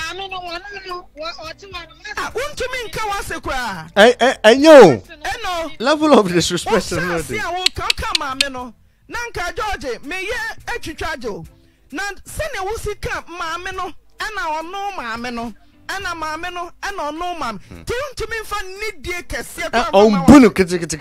Mammy, no one, or to my to me, Kawasakra. I know. Level of disrespect. I won't come, Mamma. Nanka George, may ye a chichajo. Nan send a wussy camp, Mamma, and I no Mamma. Anna Mameno, and no mam. Don't to me for need dear Cassia. Oh, Bunu.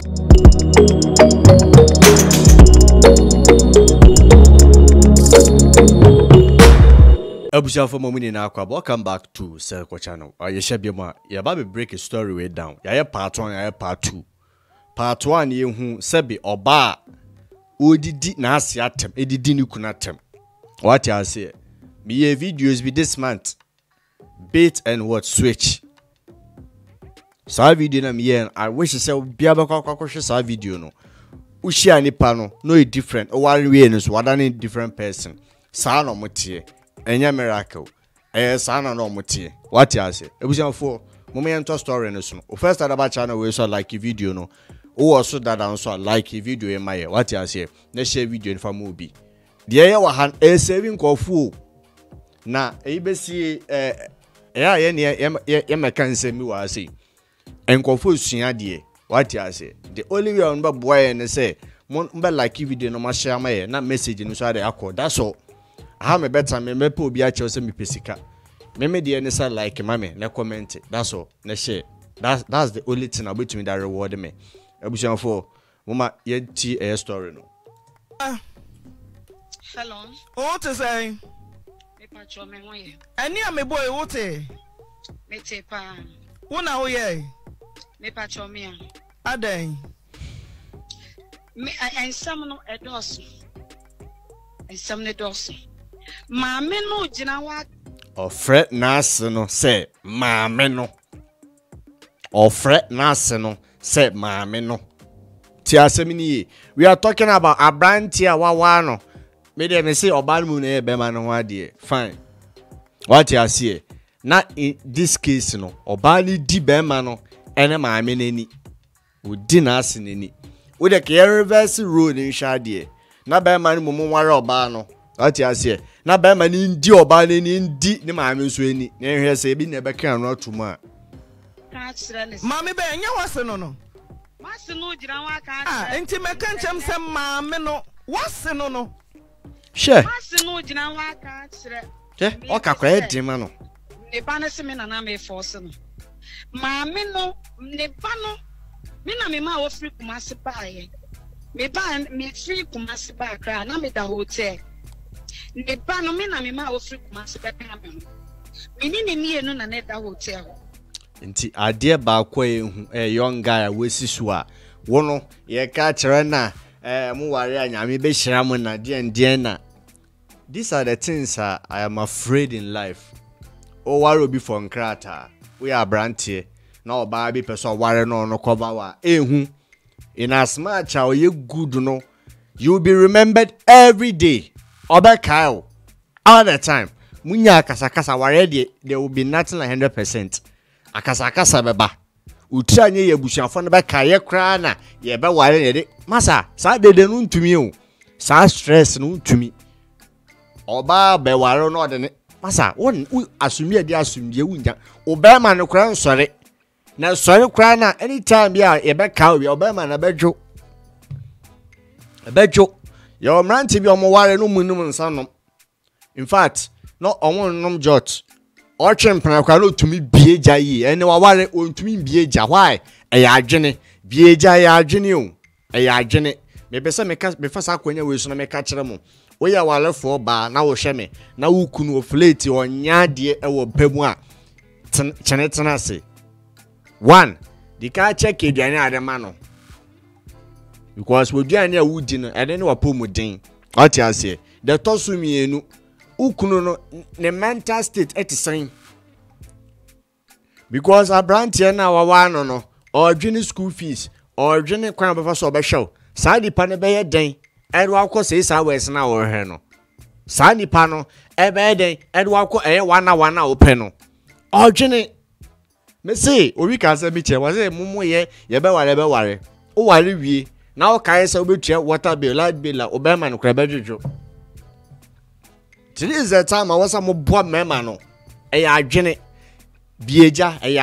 Abuja for momini na akwa. Welcome back to sethekow channel. You share be ma. You about to break a story way down. Ya part 1, ya part 2. Part 1 ye hu sebi oba odidi na asi atem, edidi ni kunatem. What you say? Me videos be this month. Bait and what switch. Sa video na me I wish say bia ba kwakwa sa video no. Ushia nipa no e different. O ware we no so wadane different person. Sa no motie. Enya miracle. Sa na no motie. What you say? Ebusian for moment story no so. O first time about channel we so like video no. O also that and so like video in my what you say? Na share video in famu bi. De ya wa han saving kofu. Na ebesi yeah, can say me what I say. And confuse de. What you say? The only way on boy and say, Monba like video no share my not message in the accord. That's all. I have a better me po be a chose me pesica. Meme the NSA like mammy, na comment it. That's all. Na share. That's the only thing about me that reward me. Ebusian for Mama yet a story no. Hello. What to say? Any a me boy what eh? Me tepa. Wona wo ye? Me pacho me. Aden. Me ensam no edoso. Ensam ne doso. Maame no gina wa. Ofre nas no say maame no. Ofre nas no say maame no. Ti asemi we are talking about abrantia wawa no. Me say obalmu na be man no ade. Fine. What you say? Not in this case no. Obali di be man no ene maame nani. O di na asenani. We the care reverse road in shade. Na be man mumu ware oba no. What you say? Na be man ndi oba nani ndi ne maame nso ani. Na hwe say bi na be kan no tuma. Ka kire ne. Maame be nya wase no no. Wase no gina wa ka. Enti me kan chem se maame no. Wase no no. Sure. Wase no gina wa ka kire. Oka kwa edima no. Ne ba na se me na me force no. Maame no ne ba no. Me na me ma wo free Kumasi ba ye. Me ba me free Kumasi ba kra na me da hotel. Ne ba no me na me ma wo free Kumasi ba kra me. Me ni ne enu na ne da hotel. Nti ade ba kwa ehu young guy we sisu a wono ye ka kire na mu ware anyame be hira mu na de na. These are the things I am afraid in life. Oh, why will be for Nkrata? We are brandy. No, baby, person, why no cover. In as much how you good no, you'll be remembered every day. Oba Kyle, all the time. Munya kasakasa already there will be nothing like 100%. Akasakasa beba. Utranye ye bushafo na beka ye kra na ye be ware ye de. Masa, sa de no ntumi o. Sa stress no ntumi. Oba be ware no de ne masa won asumi ade asumdie wunya oba ma no kra nsore na sore kra na anytime bia e be ka oba ma na bejo yo mranti bi omo ware no munum nsanom. In fact no omo nom jot o twempena kra no tumi bieja yi ene wa ware o tumi bieja why e ya adwene bieja ya adwene o e ya adwene me be se me fasa akwanya we so na me ka kire mo we ya wale for ba na wo hwe me na wo kunu oflate onya de e wo pemu a chenetena se one di ka check eduane ade ma no because we duane a wudi no ede ne wapomuden what you say the tosumienu ukunu no ne mental state etisan because abrantie na wawa no or dwene school fees or dwene kwan befa so be hwew sa di pa ne be ye den edu akọ say sa wes na wo hwe no sa nipa no e be den edu akọ wana ope no odwene me say obi ka say me che wa say mumu ye be ware o ware wie na o kai say obetua water bill light bill o be man kra be dwodwo. Today is the time I was some boy mema no ɛyɛ adwene bieja ɛyɛ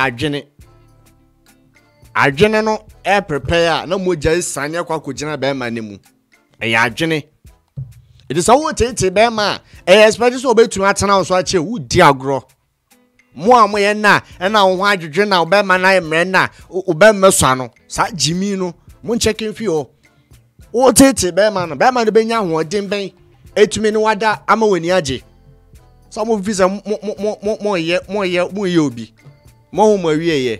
adwene no prepare na mogya sane akwa kogina be ma ne mu ɛyɛ adwene it is all tete be ma expect so obetumi atena so ache wo di agro mo amoye na na wo adwedwe na be ma na emre na be meso ano sa jimi no mo checking fi o wo tete be ma no be nya ho odin ben etumi ni wada ama wani age some visa mo ye obi mo ho mo wieye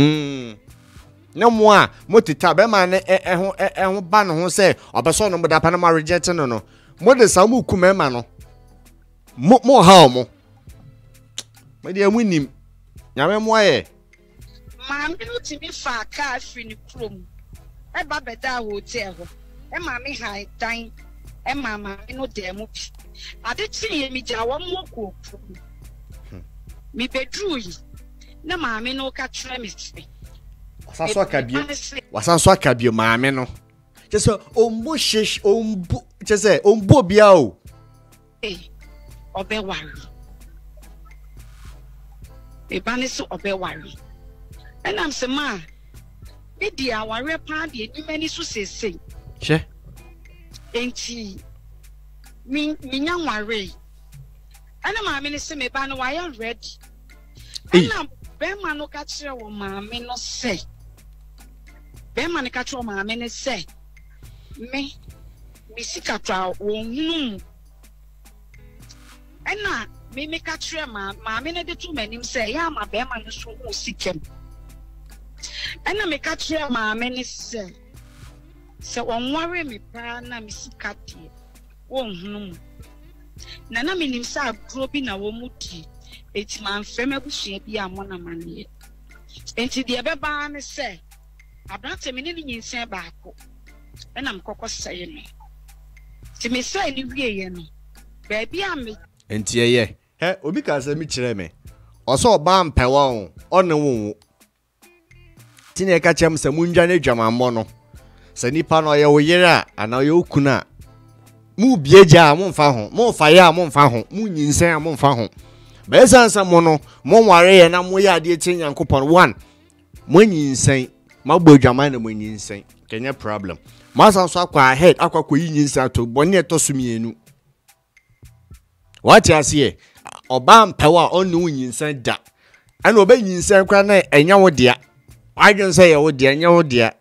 na mo a mo tita be ma ne ho ba no ho se obeso no boda pa na ma reject no mo de sa mo kuma ma no mo ha mo de amunim nyame mo aye maami no timi fa ka afri ni krom e ba beda hotel ho e maami ha dan e mama no de mo pi ade tie mi ja wo mo ko mi bedru yi na maami no ka tra mi se wasanso akabie maami no just ombo shish ombo just say ombo bia o obe wari ebani so obe wari and am say ma me dia wari pa de ni mani so sese che enti mi nya wari ana ma me se me ba no why ready ana be ma no ka kire wo ma me no se be ma no ka kire wo ma me ne se me sikatra wo hunu ena me ka kire ma me ne de to manim se ya ma be ma no so hu sikem ena me ka kire ma me ne se wonware me pa na me sikati wo hunu na me nim sa agro bi na wo mudi eti man fem abusua bi amona mane enti de be ba ne se abrante me ne nyinsen baako ena mkoko saye no ti me say ni wieye no baabi am enti ye he obi ka se mi kire me oso ba mpewa o one wo ti ne ka chem se munja na dwamammo no se nipa no ye wo yere ana ye okuna mu bieja mo mfa ho mo fa ye mo mfa ho mu nyinsen mo mfa ho be sansa mo no mo nware ye na mo ye ade ti Nyankopon one mo nyinsen magbo dwaman na mo nyinsen kenya problem masan so akwa ahead akwa nyinsen to bone eto sumienu what you see oba mpewa onu nyinsen da ana oba nyinsen kwa na enya wo dia adwen say ye wo dia enya wo dia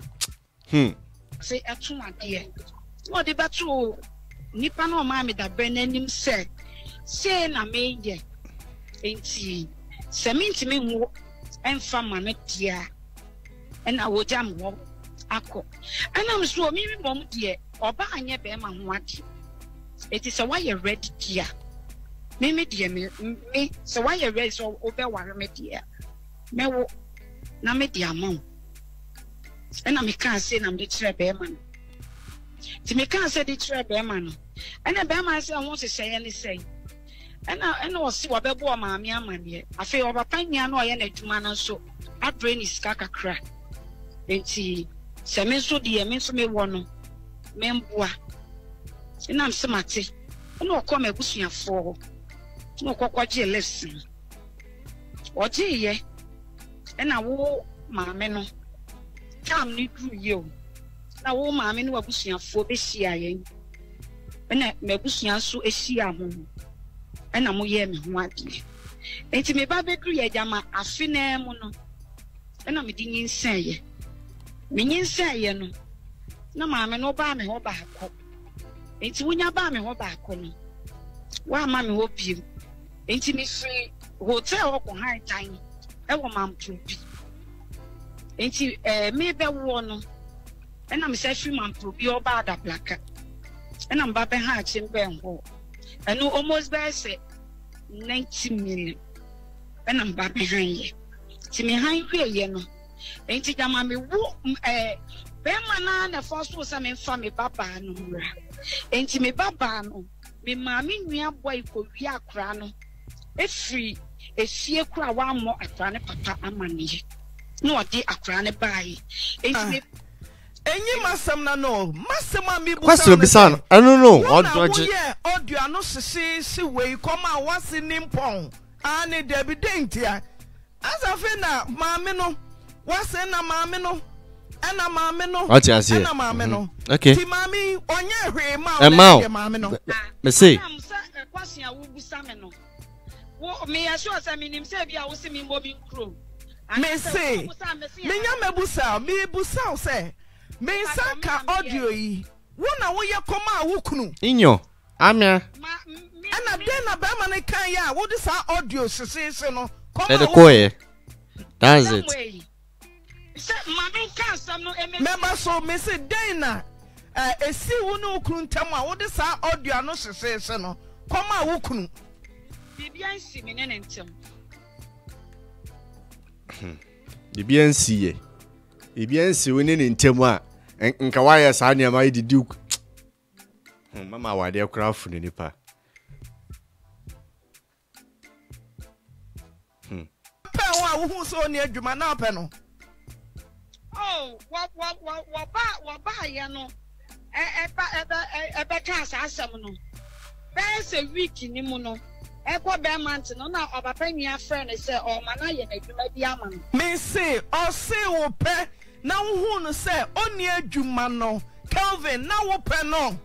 say atuma dia wo de batu nipa no ma me da benanim say na me ye enti seminti me hu emfa ma me dia ena wo jam wo akọ ana m so mi mom de oba anye be ma ho ade eti se why you ready dia me de me so why you ready so obe ware me dia me wo na me dia ma ena me kan say na me tire be ma no ti me kan say de tire be ma no ena be ma say ho se sey ni sey ena o si wa be bo ma me amane afi oba panya na o ye na adwuma na so adre ni sika kakra enti se me so de me so me wo no me mboa ina msemate ina okọ mabusuafo ina okọkwaje lesson oje ye ina wo maame no kam ni du ye o na wo maame no wabusuafo be hia ye ina mabusua so ehia ho ina mo ye me ho ade enti me ba be du ye jama afina mu no ina me di nyinsan ye menyinsan ye no na maame no ba me ho ba akọ enti wonya ba me ho ba akọ no wa ma me ho piem enti me free hotel ko high time e wo mam probi enti me be wo no e na me say free mam probi oba ada plaka e na mba be ha chi mbe ho e no almost be say 90 million e na mba be han ye ti me han hwe ye no enti jama me wo bema na first was me fa me baba no mra enti me baba no me maami nua boy ko wi akra no efri efie kura wa mo akra ne papa amane no odi akra ne bai enti me enyi masam na no masam ami bu question bi san I don't know odu ano sisi si we koma wasi nimpon Ani debi dentia. Asa fe na maame no. Wase na maame no. Ena maame no. What you say? Ena maame no. Okay. Ti maame onye hwe ma o maame no. Me say. Am sa kwasia wo busa me no. Wo me assure say me nim say bia wo se me mbo bi nkro. Me say. Me nya mebusa, me busa say. Me saka audio yi. Wo na wo ye koma wo kunu. Inyo. Amia. Ana den na ba ma ne kan ya wo de sa audio sese no. Sethekow. That's it. Member so me say den na esi wo no kunu ntam a wo de sa audio no sese no. Koma wo kunu. Bibia nsi me ne ntem. Bibia nsi ye. Bibia nsi wo ne ntem a nka wa ya sa ne ma didi. Mama wa de kra fu ne nipa. Pe wa wo hu so ne adwuma na pe no. Oh, wa ba ya no. Eba ka asem no. Be se week ni mu no. Ekwa be month no na obapa nua friend say o ma na ye na adwuma bi ama no. Me say o say wo pe na wo hu no say oni adwuma no. Kelvin na wo pe no.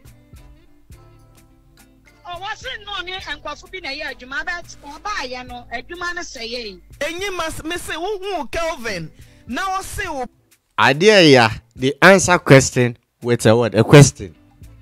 Oh, what's it no near and coffee na ya adwuma bet o ba ya no adwuma na say ye. Enyi mas me say wo hu Kelvin na wo say wo Idea ya the answer question with a word a question.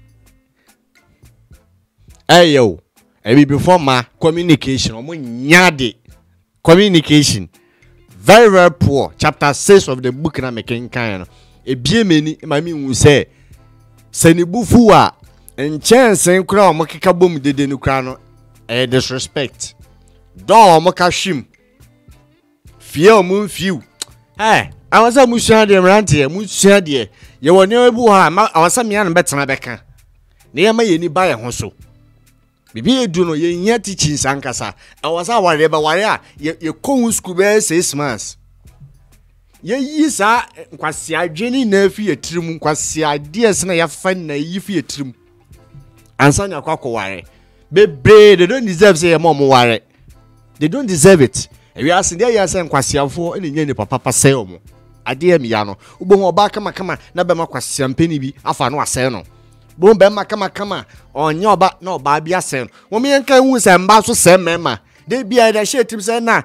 Hey yo, ebi before ma communication omo nyade communication very poor. Chapter 6 of the book na making kind no. Ebie meni ma mi hu say senibufu a nchen kura omo keka bom dede no kura no disrespect. Don omo ka hwim. Fie omo fiu. Awasa musua de mrante musua de ye woni ebu ha awasa mia no betena beka na ye ma ye ni ba ye ho so bibi edu no ye nya teaching sankasa awasa ware ba ware a ye ko school be 6 months ye yi sa nkwase adwene na afi ye tirim nkwase ade se na ya fa na yi fi ye tirim ansa nya kwakọ ware bebre they don't deserve say mom ware they don't deserve it we are saying there say nkwase afo ene nya ni papa say omo ade am ya no ubo oba kama na be makwase ampeni bi afa no asay no bo be kama onye oba na oba bia say no wo me nka hu say mba so say mema de bia da shetim say na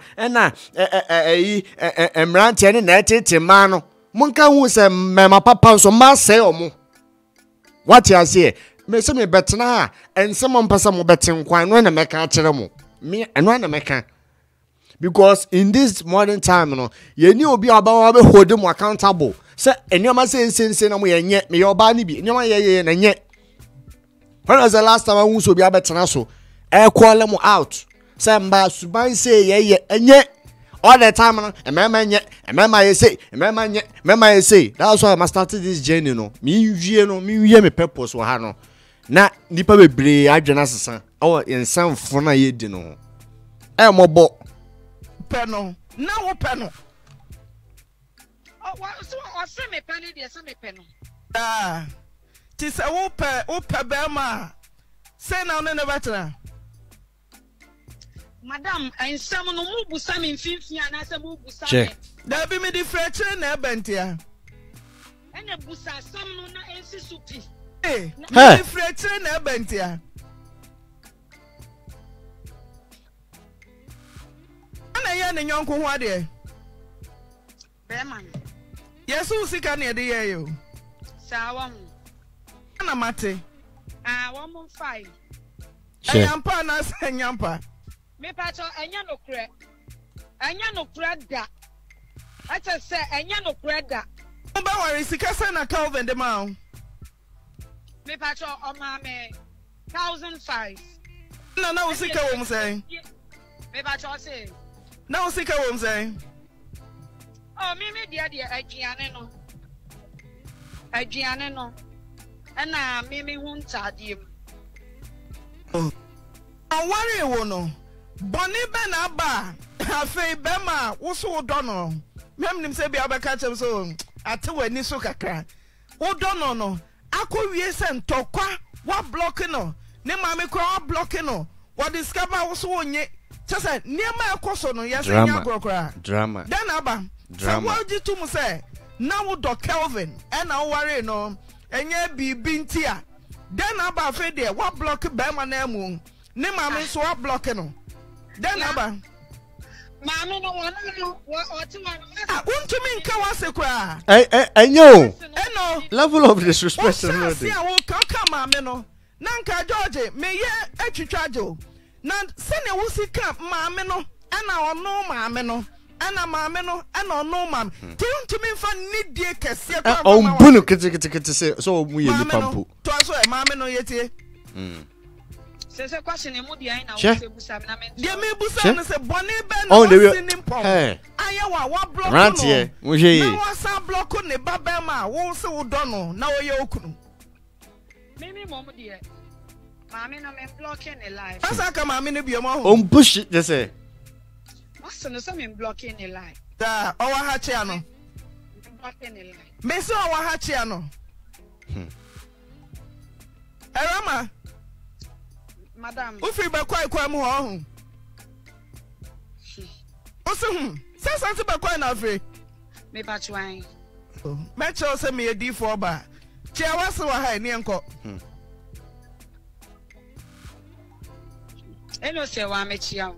emrante ne na tete ma no mo nka hu say mema papa so ma say omo what you say me say me betena ensem mpasa mo beten kwan no na meka kire mo me eno na meka. Because in this modern time, no, you need to be about hold them accountable. Say, and you must say, no, we yet me your body be no and yet. When was the last time I was to be able to so? I call them out. Say, Subai say, yeah, and yet all the time, and remember, say, that's why I must start this journey, no. Me, me purpose, or hano. Na nipa bebre adwena sesa. Oh, in some funa ye dino. Mobo. Peno na wo peno so say me penny dey say me peno ti say wo pe be ma say na no never try madam ensam no mu busa me mfimfia na say mu busa me da bi me di freche na ebentia ene busa sam no na ensi supi me di freche na ebentia ana ye ne nyonko ho ade be man yesu sika ne de ye yo sawa mu ana mate 115 anyampa na anyampa me pacho enya no kura da acha se enya no kura da ba wari sika se na Calvin de ma me pacho o ma me 1005 na usika wo msay me pacho say na usika wo msay oh me dia aduane no na me hu ntadie mu awari wo no boni be na ba afei be ma wo so do no memnim se bia be ka chem so ate wani so kakra wo do no akọ wie se ntokwa wa block no ne ma me kro wa block no what discover also onye just say niema ekoso no yes nya brokra drama then aba so what you to say now do Kelvin and now worry no enye bibi ntia then aba fe there what block be ma na mu ne ma me so what block no then aba Mami no wana no oti ma untumi nka wase kwa enyo eno level of disrespect no dey see awo ka mami no na nka George me ye atwitwajo na sene wusika mami no ana ono mami no ana mami no ana ono mami tuntumi fa nidie kese kwa on bunu kete so mu ye nipa mpo to so mami no yetie se question e mu dia na wo se busa na me dia me busa no se bone be no sinimpo ayewa wa block no rantie wo hwe na wa sa block ne baba ma wo se wo do no na wo ye okunu me mom dia mami no me blocking the live asa ka mami no biom ho on push they say what's no so me blocking the live da o wa ha chia no blocking the live me so o wa ha chia no erama madam ufiri be kwa mu ho osu say something be kwa na afri me ba twan me cho say me edi for ba chia wase wa ha ni enko eno se wa me chia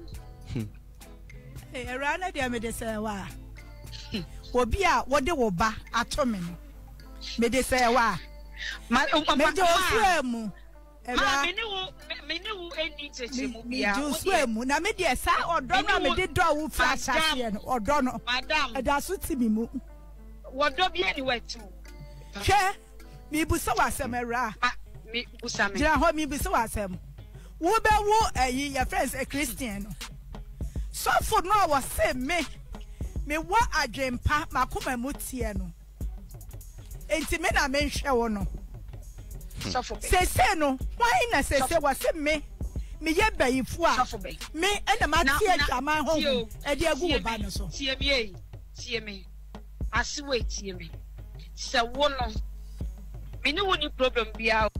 era na dia me de say wa obi a wode wo ba ato me no me de say wa me de osu emu era me ni wo eni cheche mu bia me osu emu na me de sa odo na me de do wo fra sase no odo no madam eda so ti mi mu wodo bia ni wetu hwe mi busa wasem era mi busa me jira ho mi busa wasem wo be wo ayi your friends a Christian no so for no was say me wa adwempa makoma mu tie no enti me na me hwe wo no so for say no why na say was me ye bayifu a me ena ma tie jaman ho e de agu wo ba no so tie me asiwe tie me se wo no me ni woni problem bia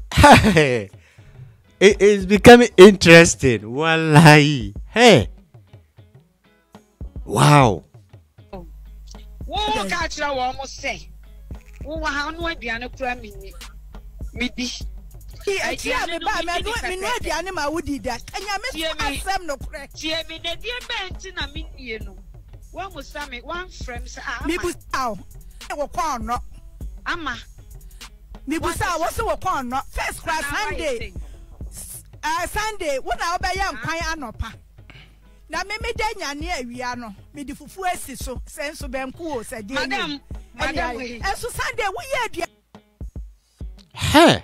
it is becoming interesting wallahi hey wow wo ka tira wo mo se wo wa ha no aduane kura mi di Tia me ba me no aduane ma wudi da enya me asem no kure tie me de die benti na me nie no wo mo sa me one frame sa mi bu saw wo kwa no ama mi bu saw wo se wo kwa no first class Sunday Sunday wo na obeya nkwan anopa na me de nyane awia no me di fufu asi so senso benku o se de madam eso Sunday wo ye adua hey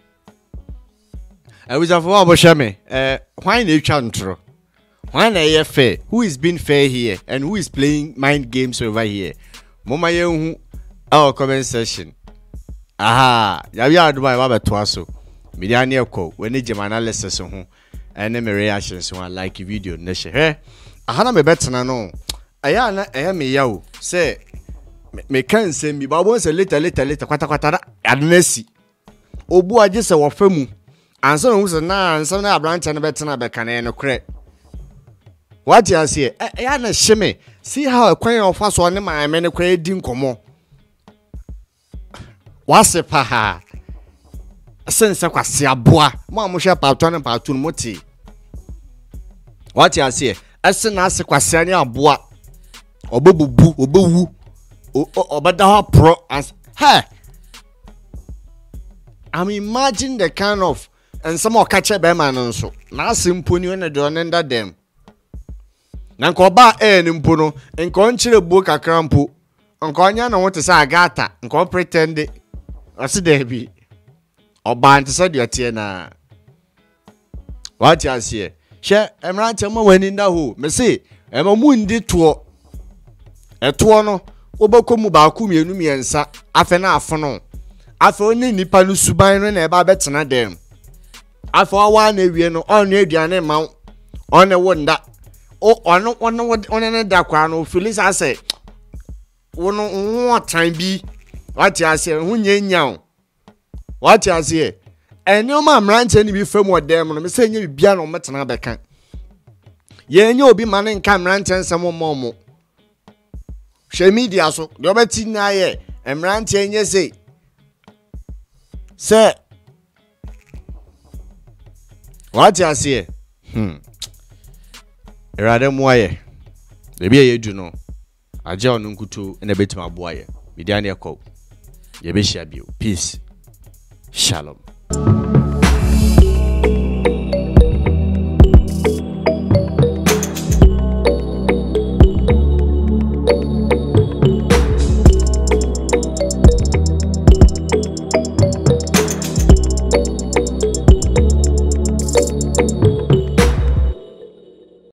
I was of what me why na etwa ntro why na ye fair who is being fair here and who is playing mind games over here mama ye hu our comment section aha ya wi aduma ba beto aso media na Ekow when e jema analysis ho and me reactions so like video na she aha na me betena no aya na me ya o say me kan say mi ba bon say later kwata adnasi obu age se wo famu anso no so na anso na abranche na betena be kan no kre what you say ya na sheme see how kwan of so ne ma me ne kre di nkomo wase pa ha sense kwase aboa mo hwe pato ne pato no moti what you say asena ase kwase ne aboa obebubu obewu obeda ho pro as hey imagine the kind of and some more catch be man nso na simple ni na do under them na nko ba ni mpo no nko nchire buo kakra mpo nko anya na wote sa agata nko pretend ase there bi oba nte sa duatie na what you say she emra chema wani nda ho me say ema mu ndi to eto no obakomu ba ku mienu miensa afe na afono afe oni nipa no suban no na eba betena dem afe wa na ewie no onu aduane ma one wonda ono da kwa no feelings ase wono nwo tan bi what you say hunye nya what you say Enyo mrante ni bi fam odem no me say nya bibia no metena beka ye nya obi mane nka mrante nsem momo hwe media so de obeti na ye mrante nye say se what you say erade moaye de bia ye du no aje onu nkutu na betima boaye media na Ekow ye be share bio peace shalom.